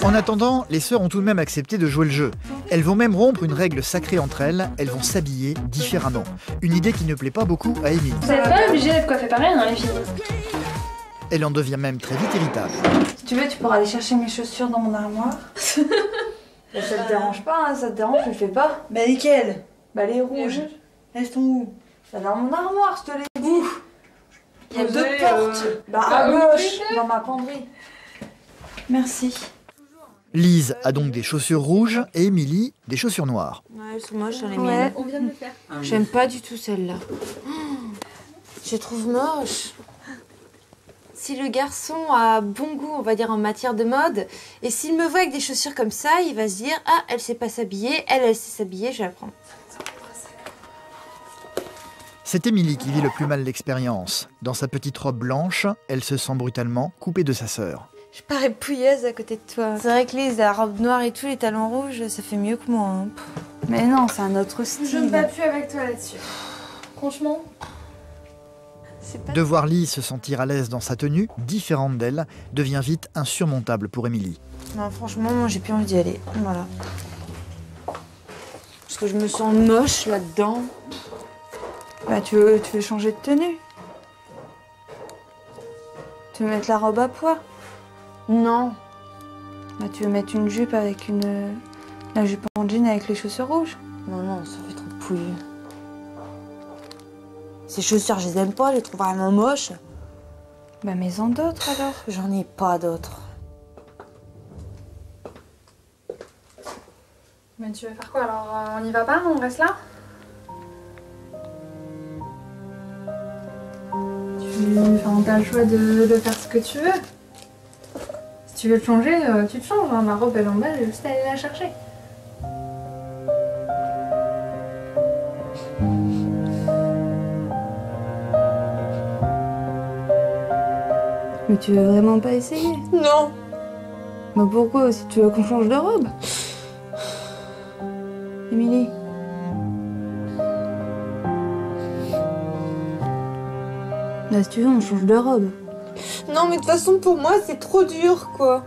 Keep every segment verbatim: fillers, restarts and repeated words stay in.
En attendant, les sœurs ont tout de même accepté de jouer le jeu. Elles vont même rompre une règle sacrée entre elles, elles vont s'habiller différemment. Une idée qui ne plaît pas beaucoup à Émilie. Vous n'êtes pas obligé d'être coiffé pareil dans les filles. Elle en devient même très vite irritable. Si tu veux, tu pourras aller chercher mes chaussures dans mon armoire. Bah, ça te dérange pas, hein, ça te dérange, je le fais pas. Bah lesquelles? Bah les rouges. Elles sont où? Bah dans mon armoire, je te l'ai dit. Il y a deux Désolée, portes. euh, Bah Ah, à vous gauche, plaît dans ma penderie. Merci. Lise a donc des chaussures rouges et Émilie des chaussures noires. Ouais, elles sont moches, hein, les Ouais. miennes. On vient de le faire. J'aime pas du tout celle-là. Je les trouve moches. Si le garçon a bon goût, on va dire, en matière de mode, et s'il me voit avec des chaussures comme ça, il va se dire « Ah, elle sait pas s'habiller, elle, elle sait s'habiller, je vais la prendre. » C'est Émilie qui vit le plus mal l'expérience. Dans sa petite robe blanche, elle se sent brutalement coupée de sa sœur. Je parais pouilleuse à côté de toi. C'est vrai que Lise, la robe noire et tout, les talons rouges, ça fait mieux que moi. Hein. Mais non, c'est un autre style. Je me bats plus avec toi là-dessus. Franchement. Pas... De voir Lise se sentir à l'aise dans sa tenue, différente d'elle, devient vite insurmontable pour Émilie. Non, franchement, moi, j'ai plus envie d'y aller. Voilà. Parce que je me sens moche là-dedans. Bah tu veux, tu veux changer de tenue? Tu veux mettre la robe à pois? Non. Bah tu veux mettre une jupe avec une... La jupe en jean avec les chaussures rouges? Non, non, ça fait trop pouilleux. Ces chaussures, je les aime pas, je les trouve vraiment moches. Bah mets-en d'autres alors. J'en ai pas d'autres. Mais tu veux faire quoi alors? On y va pas? On reste là? Tu... Enfin, t'as le choix de, de faire ce que tu veux. Si tu veux te changer, tu te changes. Hein. Ma robe elle est en bas, j'ai juste à aller la chercher. Mais tu veux vraiment pas essayer? Non. Bah pourquoi? Si tu veux qu'on change de robe? Émilie? Bah si tu veux, on change de robe. Non, mais de toute façon, pour moi, c'est trop dur, quoi.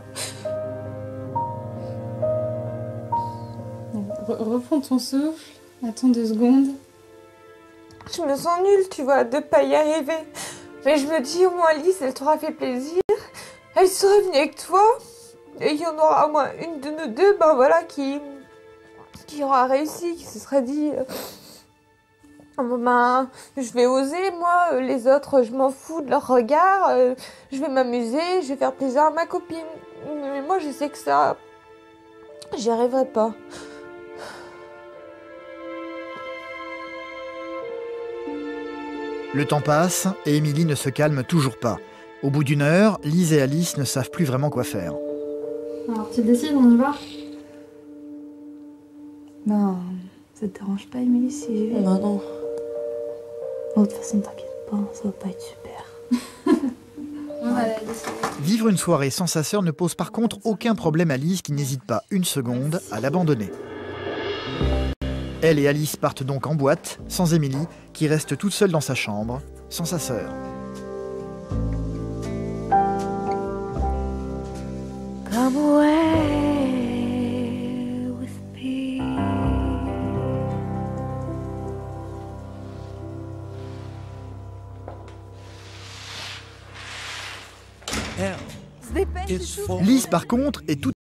Re reprends ton souffle. Attends deux secondes. Je me sens nulle, tu vois, de pas y arriver. Mais je me dis, au moins, Lise, elle t'aura fait plaisir. Elle sera venue avec toi. Et il y en aura au moins une de nous deux, ben voilà, qui, qui aura réussi, qui se sera dit... Euh, oh, ben, je vais oser, moi, les autres, je m'en fous de leur regard. Euh, je vais m'amuser, je vais faire plaisir à ma copine. Mais moi, je sais que ça... J'y arriverai pas. Le temps passe et Émilie ne se calme toujours pas. Au bout d'une heure, Lise et Alice ne savent plus vraiment quoi faire. Alors tu décides, on y va? Non, ça te dérange pas, Émilie, si j'y vais? Non, non. Bon, de toute façon, t'inquiète pas, ça va pas être super. On va la décider. Vivre une soirée sans sa sœur ne pose par contre aucun problème à Lise qui n'hésite pas une seconde à l'abandonner. Elle et Alice partent donc en boîte, sans Émilie, qui reste toute seule dans sa chambre, sans sa sœur. Come away with me. Lise, par contre, est toute